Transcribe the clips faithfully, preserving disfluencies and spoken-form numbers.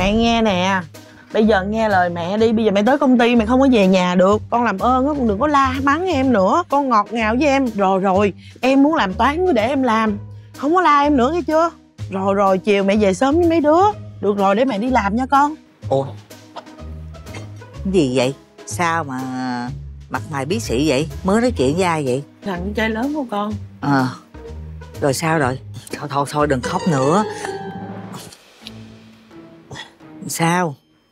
Mẹ nghe nè, bây giờ nghe lời mẹ đi. Bây giờ mẹ tới công ty mẹ không có về nhà được. Con làm ơn á, con đừng có la mắng em nữa. Con ngọt ngào với em. Rồi rồi, em muốn làm toán cứ để em làm, không có la em nữa nghe chưa? Rồi rồi, chiều mẹ về sớm với mấy đứa. Được rồi, để mẹ đi làm nha con. Ủa gì vậy? Sao mà mặt mày bí xị vậy? Mới nói chuyện với ai vậy? Thằng trai lớn của con. Ờ à, rồi sao rồi? Thôi thôi thôi đừng khóc nữa. Sao?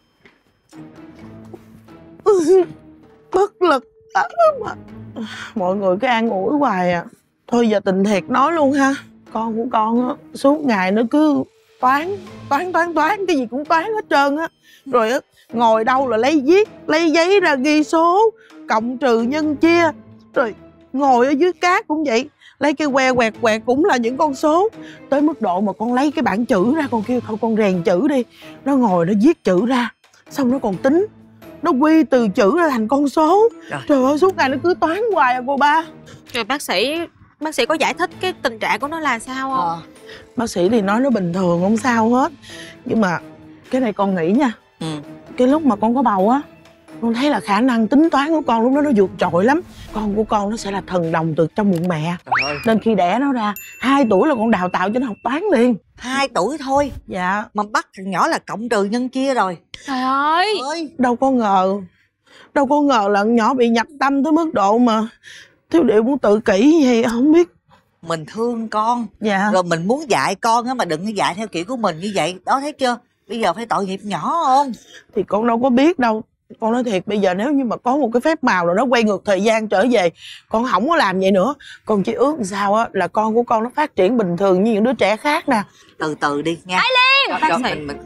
Bất lực lắm mà. Mọi người cứ an ủi hoài à. Thôi giờ tình thiệt nói luôn ha. Con của con á, suốt ngày nó cứ toán Toán toán toán, cái gì cũng toán hết trơn á. Rồi á, ngồi đâu là lấy viết, lấy giấy ra ghi số, cộng trừ nhân chia. Rồi ngồi ở dưới cát cũng vậy, lấy cái que quẹt quẹt cũng là những con số. Tới mức độ mà con lấy cái bảng chữ ra, con kêu thôi con rèn chữ đi. Nó ngồi nó viết chữ ra, xong nó còn tính, nó quy từ chữ ra thành con số. Trời, Trời ơi, suốt ngày nó cứ toán hoài à cô ba. Rồi bác sĩ, bác sĩ có giải thích cái tình trạng của nó là sao không? À, bác sĩ thì nói nó bình thường không sao hết. Nhưng mà cái này con nghĩ nha, ừ. cái lúc mà con có bầu á, con thấy là khả năng tính toán của con lúc đó nó vượt trội lắm. Con của con nó sẽ là thần đồng từ trong bụng mẹ. Nên khi đẻ nó ra, hai tuổi là con đào tạo cho nó học toán liền. Hai tuổi thôi? Dạ. Mà bắt thằng nhỏ là cộng trừ nhân chia rồi. Trời ơi, ơi. Đâu có ngờ Đâu có ngờ là con nhỏ bị nhập tâm tới mức độ mà Thiếu Điệu muốn tự kỷ gì không biết. Mình thương con. Dạ. Rồi mình muốn dạy con á, mà đừng có dạy theo kiểu của mình như vậy. Đó, thấy chưa? Bây giờ phải tội nghiệp nhỏ không? Thì con đâu có biết đâu. Con nói thiệt, bây giờ nếu như mà có một cái phép màu nào đó quay ngược thời gian trở về, con không có làm vậy nữa. Con chỉ ước sao á là con của con nó phát triển bình thường như những đứa trẻ khác nè. Từ từ đi nha. Ai Liên, bác sĩ mình...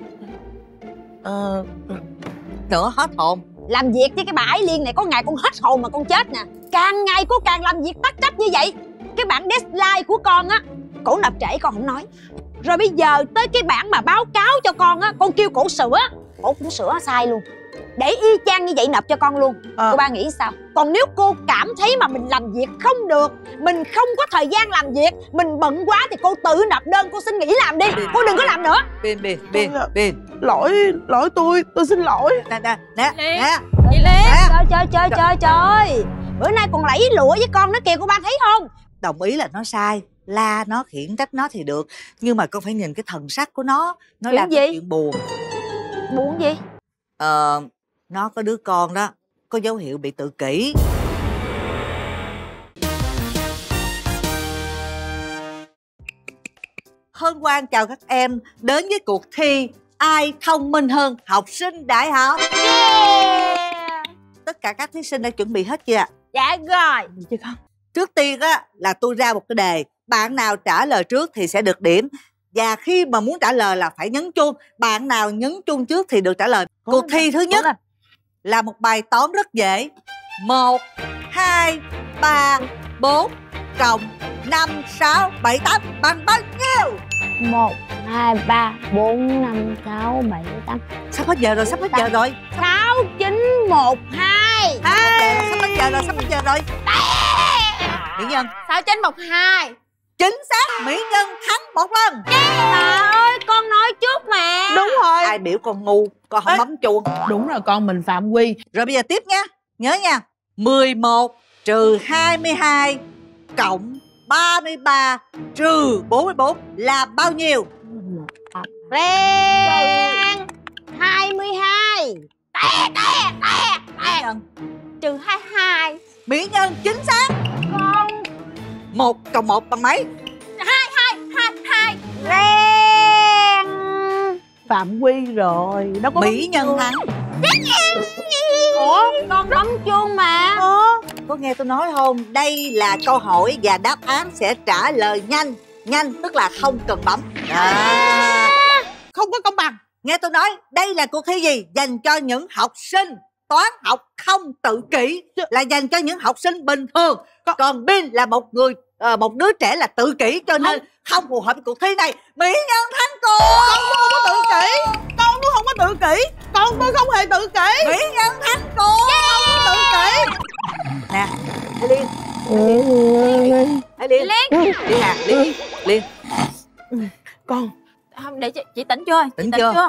Ờ... Nữa hết hồn. Làm việc với cái bà Ái Liên này có ngày con hết hồn mà con chết nè. Càng ngày cô càng làm việc tắc trách như vậy. Cái bản deadline của con á, cổ nộp trễ con không nói. Rồi bây giờ tới cái bản mà báo cáo cho con á, con kêu cổ sửa, cổ cũng sửa sai luôn. Để y chang như vậy nộp cho con luôn. à. Cô ba nghĩ sao? Còn nếu cô cảm thấy mà mình làm việc không được, mình không có thời gian làm việc, mình bận quá thì cô tự nộp đơn, cô xin nghỉ làm đi. Cô đừng có làm nữa. Bin, Bin, Bin, Bin. Lỗi, lỗi tôi, tôi xin lỗi. Nè, nè, nè, nè. Chị Liên. Trời, trời, trời, trời, trời. Bữa nay còn lẫy lụa với con nó kìa, cô ba thấy không? Đồng ý là nó sai, la nó, khiển trách nó thì được. Nhưng mà con phải nhìn cái thần sắc của nó. Nó làm cái chuyện buồn. Buồn gì? Ờ... Nó có đứa con đó, có dấu hiệu bị tự kỷ. Hân Hoan chào các em đến với cuộc thi Ai thông minh hơn học sinh đại học. Yeah. Tất cả các thí sinh đã chuẩn bị hết chưa ạ? Dạ rồi. Chứ không. Trước tiên á là tôi ra một cái đề, bạn nào trả lời trước thì sẽ được điểm. Và khi mà muốn trả lời là phải nhấn chuông, bạn nào nhấn chuông trước thì được trả lời. Có Cuộc thi thứ nhất là một bài toán rất dễ. Một, hai, ba, bốn cộng năm, sáu, bảy, tám bằng bao nhiêu? Một, hai, ba, bốn, năm, sáu, bảy, tám. Sắp hết giờ rồi, sắp hết giờ rồi. Sáu, chín, một, hai. Hai. Sắp hết giờ rồi, sắp hết giờ rồi. Mỹ Nhân. Sáu, chín, một, hai. Chính xác, Mỹ Nhân thắng một lần. Trời ơi, con nói trước mà. Đúng rồi. Ai biểu con ngu, con không Ê. bấm chuông. Đúng rồi, con mình phạm quy. Rồi bây giờ tiếp nha. Nhớ nha. Mười một trừ hai mươi hai cộng ba mươi ba trừ bốn mươi bốn là bao nhiêu? Ren hai mươi hai. Tè tè tè tè. Trừ hai mươi hai. Mỹ Nhân chính xác. Con một cộng một bằng mấy? Hai hai hai hai. Ren phạm quy rồi. Đâu có Mỹ Nhân thắng. Ủa con bấm chuông mà. Ờ, có nghe tôi nói không? Đây là câu hỏi và đáp án sẽ trả lời nhanh. Nhanh tức là không cần bấm. À. Không có công bằng. Nghe tôi nói, đây là cuộc thi gì? Dành cho những học sinh toán học không tự kỷ, là dành cho những học sinh bình thường. Còn Bin là một người uh, một đứa trẻ là tự kỷ, cho nên không, không phù hợp với cuộc thi này. Mỹ Nhân thắng cuộc. Con cũng không có tự kỷ. Con cũng không có tự kỷ. Con tôi không hề tự kỷ. Mỹ Nhân thắng cuộc. Con không tự kỷ. Nè, Liên. Liên. Liên. Liên. Liên à, Liên. Liên. Con. Không, để chị, chị tỉnh chưa? Tỉnh chị chưa? chưa?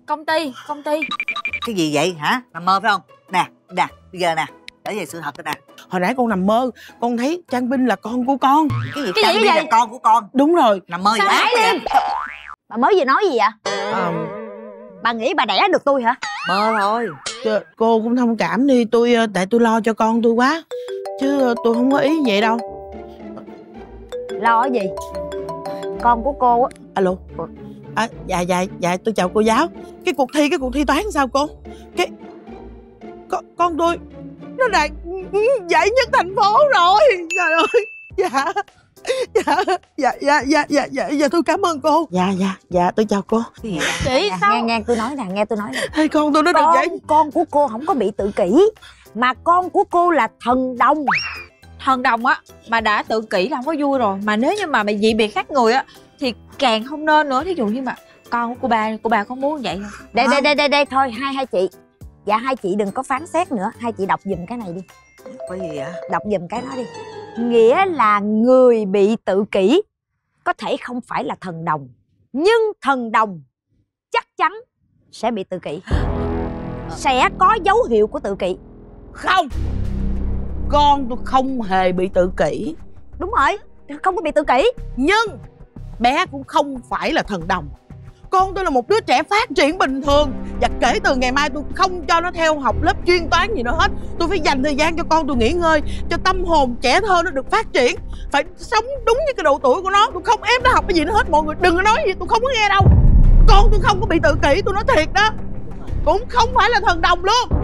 Công ty, công ty. Cái gì vậy hả? Nằm mơ phải không? Nè, nè, bây giờ nè, để về sự thật thôi nè. Hồi nãy con nằm mơ, con thấy Trang Binh là con của con. Cái gì? Cái Trang gì Binh vậy? là con của con. Đúng rồi. Nằm mơ gì Sao ác nãy vậy? đi? Bà mới vừa nói gì vậy? À, Bà nghĩ bà đẻ được tôi hả? Mơ thôi. cô cũng thông cảm đi, tôi tại tôi lo cho con tôi quá, chứ tôi không có ý vậy đâu. Lo cái gì? Con của cô á. Alo. À, dạ dạ dạ tôi chào cô giáo. Cái cuộc thi cái cuộc thi toán sao cô? Cái con, con tôi nó đạt giải nhất thành phố rồi. Trời ơi. Dạ dạ dạ dạ dạ dạ dạ dạ tôi cảm ơn cô. Dạ dạ dạ tôi chào cô. Cái gì vậy? Chị Nè, sao? nghe nghe tôi nói nè, nghe tôi nói nè. Hey, con tôi nó được Con, giải. con của cô không có bị tự kỷ, mà con của cô là thần đồng. Thần đồng á, mà đã tự kỷ là không có vui rồi. Mà nếu như mà mày dị biệt khác người á thì càng không nên nữa. Thí dụ như mà con của cô ba, cô ba có muốn vậy không? Đây đây đây đây đây thôi, hai hai chị. Dạ hai chị đừng có phán xét nữa, hai chị đọc giùm cái này đi. Có gì vậy? Đọc giùm cái đó đi. Nghĩa là người bị tự kỷ có thể không phải là thần đồng, nhưng thần đồng chắc chắn sẽ bị tự kỷ, sẽ có dấu hiệu của tự kỷ. Không, con tôi không hề bị tự kỷ. Đúng rồi, không có bị tự kỷ. Nhưng bé cũng không phải là thần đồng. Con tôi là một đứa trẻ phát triển bình thường. Và kể từ ngày mai tôi không cho nó theo học lớp chuyên toán gì nữa hết. Tôi phải dành thời gian cho con tôi nghỉ ngơi, cho tâm hồn trẻ thơ nó được phát triển. Phải sống đúng như cái độ tuổi của nó. Tôi không ép nó học cái gì nữa hết. Mọi người đừng có nói gì tôi không có nghe đâu. Con tôi không có bị tự kỷ, tôi nói thiệt đó. Cũng không phải là thần đồng luôn.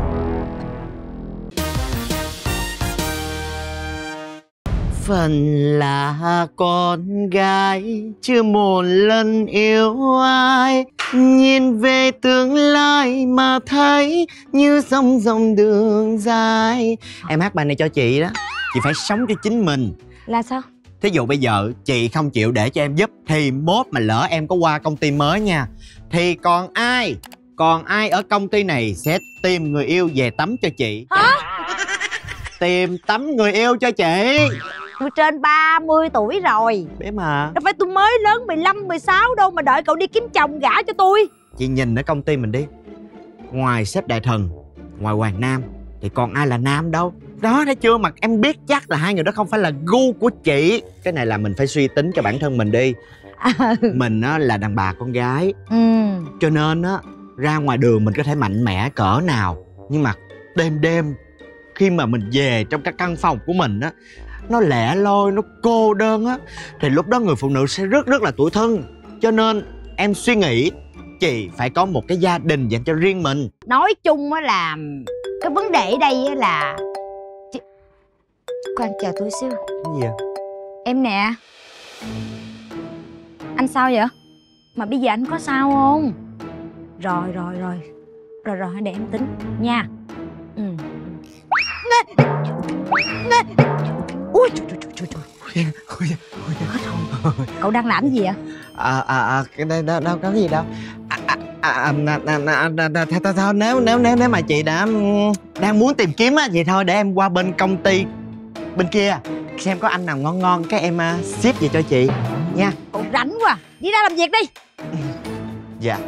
Phần là con gái chưa một lần yêu ai, nhìn về tương lai mà thấy như sông dòng đường dài. Em hát bài này cho chị đó. Chị phải sống cho chính mình. Là sao? Thí dụ bây giờ chị không chịu để cho em giúp, thì mốt mà lỡ em có qua công ty mới nha, thì còn ai Còn ai ở công ty này sẽ tìm người yêu về tắm cho chị. Hả? Tìm tắm người yêu cho chị. Tôi trên ba mươi tuổi rồi. Bé mà Đâu phải tôi mới lớn mười lăm, mười sáu đâu mà đợi cậu đi kiếm chồng gả cho tôi. chị nhìn ở công ty mình đi, ngoài sếp đại thần, ngoài Hoàng Nam thì còn ai là nam đâu. Đó, thấy chưa? Mà em biết chắc là hai người đó không phải là gu của chị. Cái này là mình phải suy tính cho bản thân mình đi. Mình á là đàn bà con gái, Ừ. cho nên á ra ngoài đường mình có thể mạnh mẽ cỡ nào, nhưng mà đêm đêm khi mà mình về trong cái căn phòng của mình á, nó lẻ loi, nó cô đơn á, thì lúc đó người phụ nữ sẽ rất rất là tủi thân. Cho nên em suy nghĩ chị phải có một cái gia đình dành cho riêng mình. Nói chung á là cái vấn đề ở đây á là Chị... Khoan chờ tôi xíu. Cái gì vậy? Em nè. Anh sao vậy? Mà bây giờ anh có sao không? Rồi rồi rồi Rồi rồi để em tính nha. Ừ. Nè. Nè. Ui trời trời trời trời. Hết hồn. Cậu đang làm gì vậy? À à à cái đây đâu đâu có cái gì đâu. À à à, à, à, à, à, à, à thôi, thôi, thôi nếu nếu nếu nếu mà chị đã đang muốn tìm kiếm á, vậy thôi để em qua bên công ty bên kia xem có anh nào ngon ngon cái em uh, ship về cho chị nha. Cậu rảnh quá, đi ra làm việc đi. Dạ.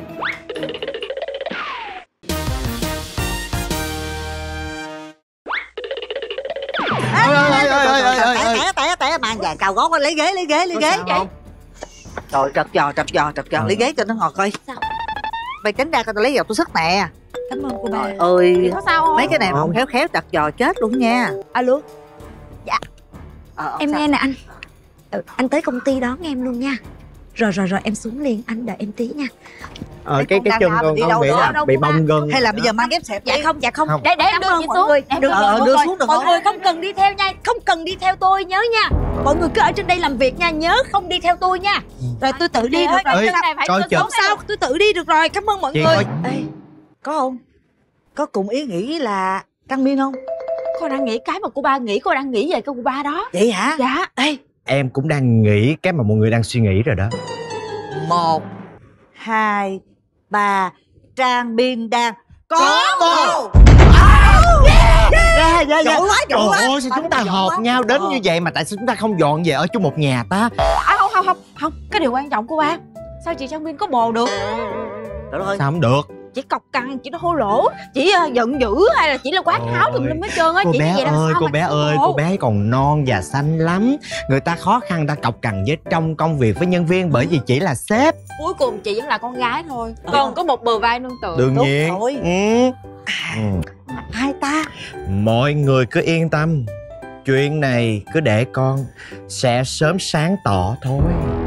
Té té té mang giày cao gót lấy ghế lấy ghế lấy ghế vậy. Rồi trật giò trật giò trật giò lấy ghế cho nó ngồi coi. Mày tránh ra coi tao lấy dầu tôi sức nè. Cảm ơn cô ba. Trời ơi, Có sao không? mấy cái này mà không khéo khéo trật giò chết luôn nha. Alo. Dạ. Ờ, Em sao? nghe nè anh. Ừ, anh tới công ty đón em luôn nha. Rồi rồi rồi em xuống liền, anh đợi em tí nha. Ờ Thế cái con cái đang chân làm con đi con đâu bị nữa, là đâu bị có ba. bong gân. Hay là bây giờ mang ghép xẹp Dạ đi? không, dạ không, Không. để để em Cảm đưa ơn chị mọi xuống. người. Em Được, đưa ờ, mọi đưa người. xuống được Mọi không? người không cần đi theo nha, không cần đi theo tôi nhớ nha. Mọi người cứ ở trên đây làm việc nha, nhớ không đi theo tôi nha. Rồi tôi tự đi được rồi. Ơi, Cái này phải coi đưa chừng. xuống Không sao, tôi tự đi được rồi. Cảm ơn mọi Chị người. coi Ê, có không? Có cùng ý nghĩ là Trăng Biên không? Cô đang nghĩ cái mà cô ba nghĩ, cô đang nghĩ về cái cô ba đó. Vậy hả? Dạ. Ê, em cũng đang nghĩ cái mà mọi người đang suy nghĩ rồi đó. một, hai, ba, Trang Biên đang có bồ. Dạ dạ dạ. Giỏi quá, giỏi Trời quá. ơi, sao chúng ta Giỏi hợp quá. nhau đến Ờ. như vậy mà tại sao chúng ta không dọn về ở chung một nhà ta? À không không không không, cái điều quan trọng cô ba, sao chị Trang Biên có bồ được? Trời ơi, Sao không được? chỉ cọc cằn, chỉ nó hô lỗ, chỉ uh, giận dữ hay là chỉ là quát tháo tùm lum hết trơn á. Cô Chị bé vậy ơi, cô mà bé ơi, cô bé còn non và xanh lắm. Người ta khó khăn ta cọc cằn với trong công việc với nhân viên bởi vì chỉ là sếp. Cuối cùng chị vẫn là con gái thôi, còn có một bờ vai nương tựa. Đương nhiên. Thôi. Ừ. Ừ. Hai ta. Mọi người cứ yên tâm, chuyện này cứ để con sẽ sớm sáng tỏ thôi.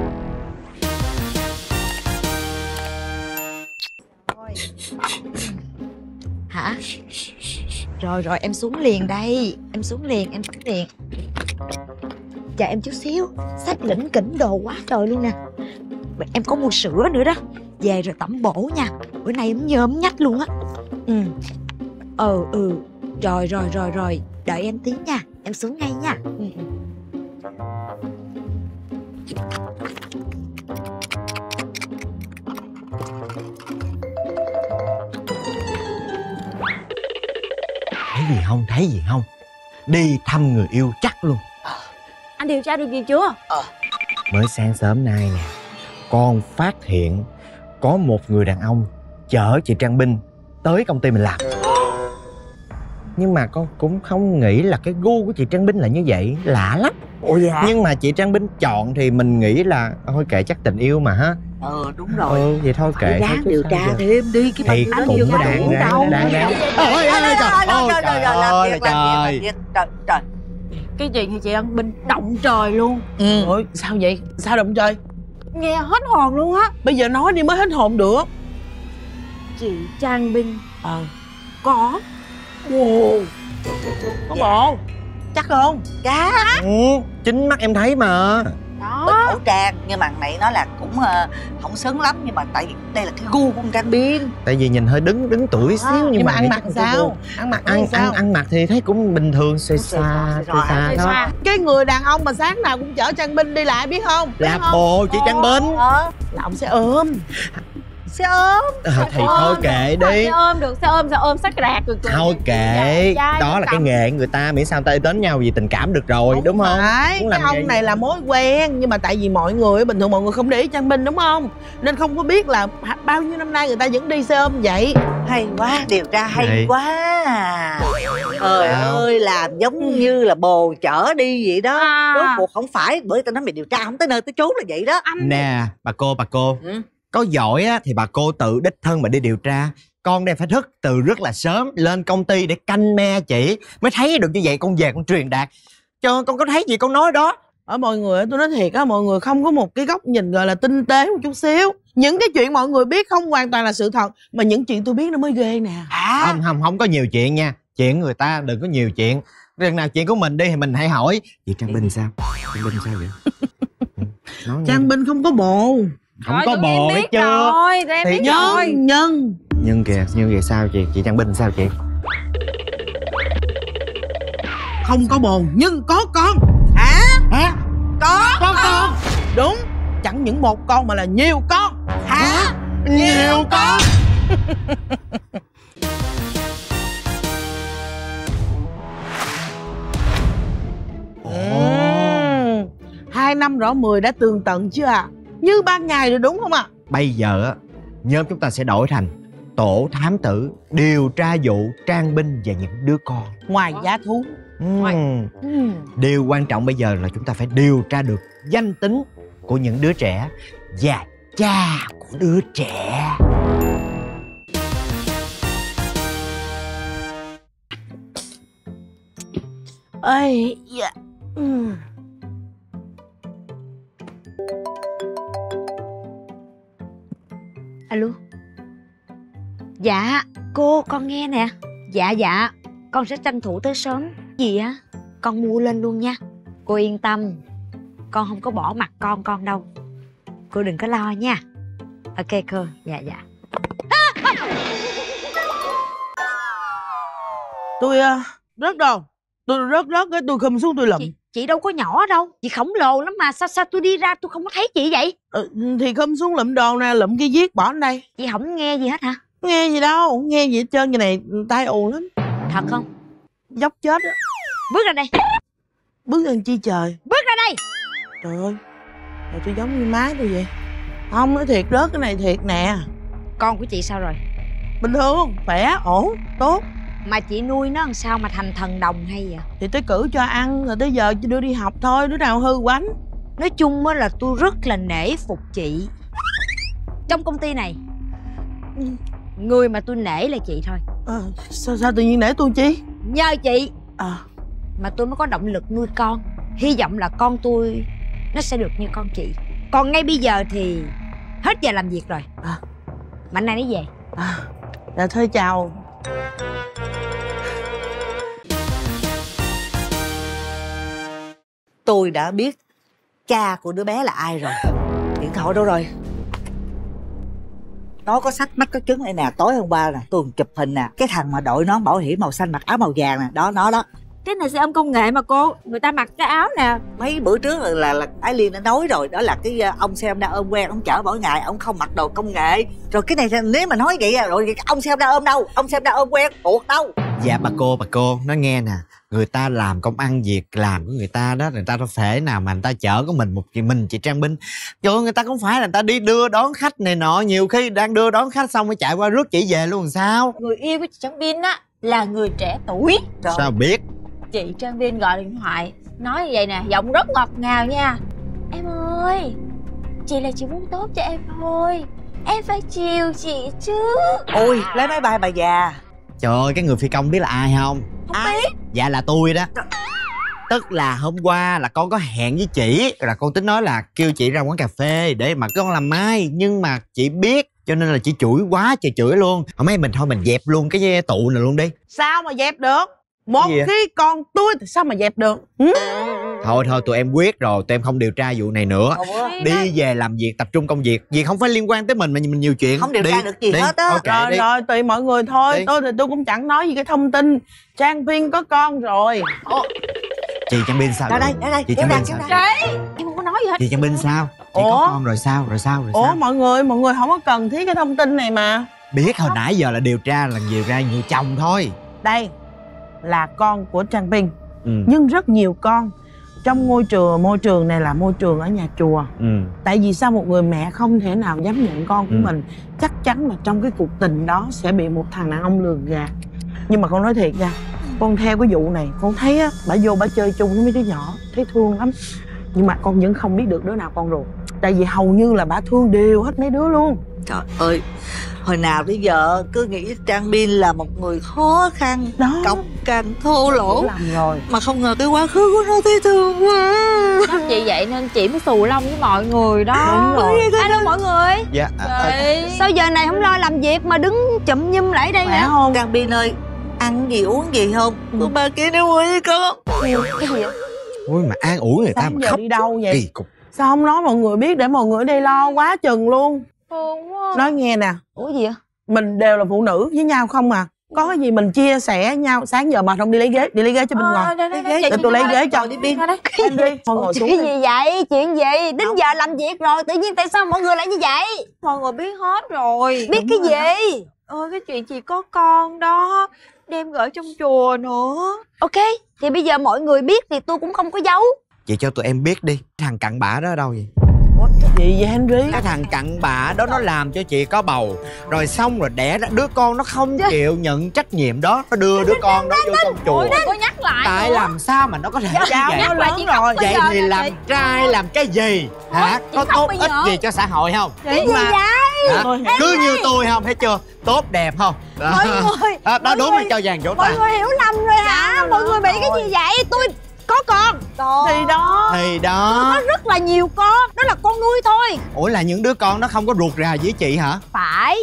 Hả? Rồi rồi em xuống liền đây. Em xuống liền, em xuống liền. Chờ em chút xíu. Sách lỉnh kỉnh đồ quá trời luôn nè. Em có mua sữa nữa đó. Về rồi tẩm bổ nha. Bữa nay em nhớm nhách luôn á. Ừ. Ừ ừ. Rồi rồi rồi rồi. Đợi em tí nha. Em xuống ngay nha. Ừ. Thấy gì không, thấy gì không? Đi thăm người yêu chắc luôn. Anh điều tra được gì chưa? Mới sáng sớm nay nè, con phát hiện có một người đàn ông chở chị Trang Binh tới công ty mình làm. Nhưng mà con cũng không nghĩ là cái gu của chị Trang Binh là như vậy. Lạ lắm. Ủa dạ? Nhưng mà chị Trang Binh chọn thì mình nghĩ là thôi kệ, chắc tình yêu mà ha. Ờ đúng rồi. Ừ vậy thôi kệ. Ráng điều tra thêm đi cái thì anh cũng chưa có đang đủ đang đâu. đang đang ôi ôi ôi trời ơi trời ơi làm trời. việc trời trời. Cái chuyện thì chị An Binh động trời luôn. Ừ. Ôi sao vậy? Sao động trời? Nghe hết hồn luôn á. Bây giờ nói đi mới hết hồn được. Chị Trang Binh Ờ. có Wow. Có bộ. Chắc không? Cá. Ừ, chính mắt em thấy mà. đó. Bịch khẩu trang nhưng mà này nó là cũng uh, không xứng lắm, nhưng mà tại vì đây là cái gu của con Trang Binh. Tại vì nhìn hơi đứng đứng tuổi xíu. Nhưng, Nhưng mà mà ăn nghĩ mặc chắc không sao? có gu. Ăn mặc ăn sao? ăn ăn mặc thì thấy cũng bình thường, xê xa xê xa Xê đó. xa. Cái người đàn ông mà sáng nào cũng chở Trang Binh đi lại biết không? Biết Là không? bồ chị Trang Binh. Ờ, Là ông sẽ ôm. sẽ ốm. À, thì thôi kệ đi. Sẽ ôm được, sẽ ôm, sẽ ôm sát rạc được. Thôi kệ, Dạ, đó là cái nghề người ta, miễn sao ta đến nhau vì tình cảm được rồi, đúng không? Phải, Muốn cái làm ông vậy. này là mối quen. Nhưng mà tại vì mọi người bình thường mọi người không để ý Trang Binh đúng không? Nên không có biết là bao nhiêu năm nay người ta vẫn đi xe ôm vậy. Hay quá, điều tra hay Hay. quá. Trời Sao? ơi, làm giống như là bồ chở đi vậy đó. À. Rốt cuộc không phải, bởi tao nói mày điều tra không tới nơi tới chốn là vậy đó. Nè, bà cô, bà cô. Ừ. Có giỏi á thì bà cô tự đích thân mà đi điều tra. Con đang phải thức từ rất là sớm lên công ty để canh me chỉ mới thấy được như vậy. Con về con truyền đạt cho con có thấy gì con nói đó. Ở mọi người á, tôi nói thiệt á, mọi người không có một cái góc nhìn gọi là tinh tế một chút xíu. Những cái chuyện mọi người biết không hoàn toàn là sự thật, mà những chuyện tôi biết nó mới ghê nè. À, Không, không, không có nhiều chuyện nha. Chuyện người ta đừng có nhiều chuyện. Lần nào chuyện của mình đi thì mình hãy hỏi chị Trang Binh sao? Trang Binh sao vậy? Ừ, nói nghe. Trang Binh không có bồ. Không Rồi, có tụi em bồ biết biết chưa? Rồi, tụi em Thì biết Nhân, rồi. nhân. Nhưng kìa, nhưng kìa sao chị? Chị Trang Binh sao chị? Không có bồ nhưng có con. Hả? Hả? Có. Có con. Đúng. Chẳng những một con mà là nhiều con. hả? Nhiều con. Ừ. Hai năm rõ mười đã tường tận chưa ạ? À? Như ban ngày rồi đúng không ạ? À? Bây giờ á, nhóm chúng ta sẽ đổi thành tổ thám tử điều tra vụ Trang Binh và những đứa con. Ngoài giá thú. Uhm. Điều quan trọng bây giờ là chúng ta phải điều tra được danh tính của những đứa trẻ và cha của đứa trẻ. Ây dạ. Ừ. Alo. Dạ cô, con nghe nè. Dạ dạ, con sẽ tranh thủ tới sớm. Gì á? Con mua lên luôn nha. Cô yên tâm, con không có bỏ mặt con con đâu. Cô đừng có lo nha. Ok cô. Dạ dạ. Tôi uh, rớt rồi. Tôi rớt rớt cái tôi khum xuống tôi lụm. Chị, chị đâu có nhỏ đâu. Chị khổng lồ lắm mà. Sao sao tôi đi ra tôi không có thấy chị vậy? Ừ, thì khum xuống lụm đồ nè, lụm cái viết bỏ ở đây. Chị không nghe gì hết hả? Nghe gì đâu, không nghe gì hết trơn. Cái này tai ù lắm. Thật không? Dốc chết á. Bước ra đây. Bước lên chi trời. Bước ra đây. Trời ơi, rồi tôi giống như má tôi vậy. Không, nói thiệt rớt cái này thiệt nè. Con của chị sao rồi? bình thường, khỏe, ổn, tốt. Mà chị nuôi nó làm sao mà thành thần đồng hay vậy? Thì tới cử cho ăn rồi tới giờ đưa đi học thôi, đứa nào hư quánh. Nói chung á là tôi rất là nể phục chị. Trong công ty này, người mà tôi nể là chị thôi. À, sao sao tự nhiên nể tôi chi? Nhờ chị À, mà tôi mới có động lực nuôi con. Hy vọng là con tôi nó sẽ được như con chị. Còn ngay bây giờ thì hết giờ làm việc rồi. À. Mạnh nay nó về. à, dạ thôi chào. Tôi đã biết cha của đứa bé là ai rồi. Điện thoại đâu rồi? Nó có sách mắt có trứng đây nè. Tối hôm qua nè tôi chụp hình nè. Cái thằng mà đội nón bảo hiểm màu xanh mặc áo màu vàng nè. Đó nó đó. Cái này xe ôm công nghệ mà cô. Người ta mặc cái áo nè. Mấy bữa trước là là, là Ái Liên đã nói rồi. Đó là cái uh, ông xe ôm đa ôm quen. Ông chở mỗi ngày. Ông không mặc đồ công nghệ. Rồi cái này nếu mà nói vậy rồi ông xe ôm đa ôm đâu? Ông xe ôm đa ôm quen buộc đâu? Dạ bà cô, bà cô, nói nghe nè. Người ta làm công ăn việc làm của người ta đó. Người ta đâu phải nào mà người ta chở có mình một mình chị Trang Binh. Trời ơi, người ta cũng phải là người ta đi đưa đón khách này nọ. Nhiều khi đang đưa đón khách xong mới chạy qua rước chị về luôn sao? Người yêu của chị Trang Bin á là người trẻ tuổi. Trời. Sao biết? Chị Trang Bin gọi điện thoại nói như vậy nè, giọng rất ngọt ngào nha. Em ơi, chị là chị muốn tốt cho em thôi, em phải chiều chị chứ. Ôi lấy máy bay bà già. Trời ơi, cái người phi công biết là ai không? Không Ai? biết. Dạ là tôi đó. Tức là hôm qua là con có hẹn với chị. Là con tính nói là kêu chị ra quán cà phê để mà con làm mai. Nhưng mà chị biết cho nên là chị chửi quá trời chửi luôn. Hồi mấy mình thôi mình dẹp luôn cái tụ này luôn đi. Sao mà dẹp được? Một Gì vậy? khi con tôi thì sao mà dẹp được? Ừ? Thôi thôi tụi em quyết rồi. Tụi em không điều tra vụ này nữa. Đi về làm việc, tập trung công việc. Việc không phải liên quan tới mình mà mình nhiều chuyện. Không điều đi, tra được gì đi. hết á. Ok, Rồi đi. rồi tùy mọi người thôi. Đi. Tôi thì tôi cũng chẳng nói gì cái thông tin Trang Viên có con rồi. Chị Trang Bin sao? Ra đây, ra đây. Chị Kéo Trang ra, Bin kéo sao? ra. Đấy, em không có nói gì hết. Chị Trang Bin sao? Chị Ủa? có con rồi sao? Rồi sao? Rồi Ủa sao? mọi người, mọi người không có cần thiết cái thông tin này mà. Biết hồi nãy giờ là điều tra là điều tra người chồng thôi. Đây là con của Trang Viên. Ừ. Nhưng rất nhiều con trong ngôi trường môi trường này là môi trường ở nhà chùa. Ừ. Tại vì sao một người mẹ không thể nào dám nhận con của Ừ. mình. Chắc chắn là trong cái cuộc tình đó sẽ bị một thằng đàn ông lường gạt. Nhưng mà con nói thiệt nha, con theo cái vụ này con thấy á, bà vô bà chơi chung với mấy đứa nhỏ thấy thương lắm. Nhưng mà con vẫn không biết được đứa nào con ruột. Tại vì hầu như là bà thương đều hết mấy đứa luôn. Trời ơi, hồi nào tới giờ cứ nghĩ Trang Bin là một người khó khăn, Đó. cọc cằn, thô lỗ. Làm rồi. Mà không ngờ cái quá khứ của nó thấy thương quá. Chắc chị vậy nên chị mới xù lông với mọi người đó. Đúng rồi. Alo mọi người. Dạ. à, à, Đấy. Sao giờ này không lo làm việc mà đứng chụm nhum lại đây Khỏe vậy? không? Trang Bin ơi, ăn gì uống gì không? Cô ba kia nó mua với con. Cái gì vậy? Ui mà an ủi người ta Sáng mà giờ khóc đi đâu vậy? kỳ cục. Sao không nói mọi người biết để mọi người ở đây lo quá chừng luôn. Thương quá. Nói nghe nè, Ủa gì vậy? mình đều là phụ nữ với nhau không à. Có cái gì mình chia sẻ nhau. Sáng giờ mà không đi lấy ghế, đi lấy ghế cho bên ngoài. Ờ, đây, đây, đây, Để chị tôi lấy ngồi ghế đây, cho. ngồi đi Bin. Đây. Em đi, thôi ngồi xuống Cái đi. gì vậy? Chuyện gì? Đến giờ làm việc rồi, tự nhiên tại sao mọi người lại như vậy? Mọi người biết hết rồi. Biết cái gì? Ơi cái chuyện chị có con đó, đem gửi trong chùa nữa. Ok, thì bây giờ mọi người biết thì tôi cũng không có giấu. Chị cho tụi em biết đi. Thằng cặn bã đó ở đâu vậy? Gì vậy Henry? Cái thằng cặn bã đó nó làm cho chị có bầu. Rồi xong rồi đẻ ra đứa con nó không chịu nhận trách nhiệm đó. Nó đưa đứa con đó vô trong chùa. Đừng có nhắc lại Tại nữa. làm sao mà nó có thể như Cháu vậy? nó lại lớn chị khóc rồi. bây Vậy giờ thì nè làm chị. trai làm cái gì? Hả? chị Có khóc tốt bây ích giờ. gì cho xã hội không? Cái gì mà- vậy? Hả? Thôi, Cứ như tôi không, thấy chưa? Tốt đẹp không? Đó, Mọi người, đó, đó mọi đúng người- là cho vàng vỗ Mọi tay. người hiểu lầm rồi hả? Mọi người bị cái gì vậy? Tôi có con. Thì đó. Thì đó. Có rất là nhiều con. Đó là con nuôi thôi. Ủa là những đứa con nó không có ruột rà với chị hả? Phải.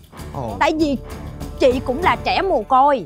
Ồ. Tại vì chị cũng là trẻ mồ côi.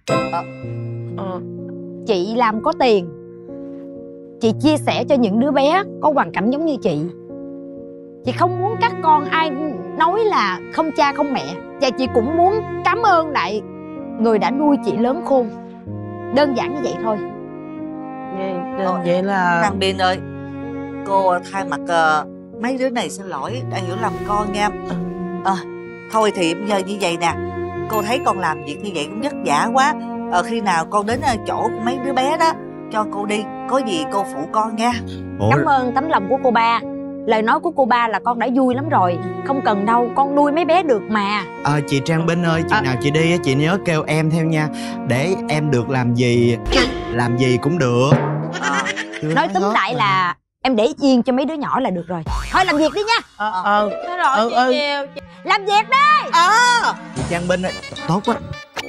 Ờ. Chị làm có tiền, chị chia sẻ cho những đứa bé có hoàn cảnh giống như chị. Chị không muốn các con ai nói là không cha không mẹ. Và chị cũng muốn cảm ơn lại người đã nuôi chị lớn khôn. Đơn giản như vậy thôi. Vậy, Ờ, vậy là Trang Bin ơi, cô thay mặt uh, mấy đứa này xin lỗi đã hiểu lầm con nha. Ờ, thôi thì bây giờ như vậy nè, cô thấy con làm việc như vậy cũng vất vả quá. Ờ, khi nào con đến ờ, chỗ của mấy đứa bé đó cho cô đi, có gì cô phụ con nha. Ủa, Cảm ơn tấm lòng của cô ba. Lời nói của cô ba là con đã vui lắm rồi. Không cần đâu, con nuôi mấy bé được mà. Ờ chị Trang Binh ơi, chừng À. nào chị đi á, chị nhớ kêu em theo nha. Để em được làm gì, làm gì cũng được. Ờ, Chưa nói túm hết lại mà. là em để yên cho mấy đứa nhỏ là được rồi. Thôi làm việc đi nha. Ờ ờ Thôi rồi Ừ, chị ừ. nhiều chị... Làm việc đi. Ờ Chị Trang Binh ơi, tốt quá.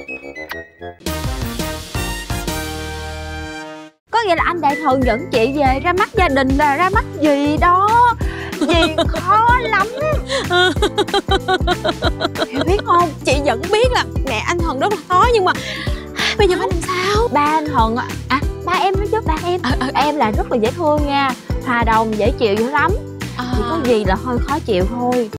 Có nghĩa là anh Đại Thần dẫn chị về ra mắt gia đình là ra mắt gì đó. Gì khó lắm. Hiểu biết không? Chị vẫn biết là mẹ anh Thần rất là khó, nhưng mà bây giờ phải làm sao? Ba anh Thần á, à ba em nói trước ba em. Em là rất là dễ thương nha, hòa đồng dễ chịu dữ lắm. Chỉ có gì là hơi khó chịu thôi.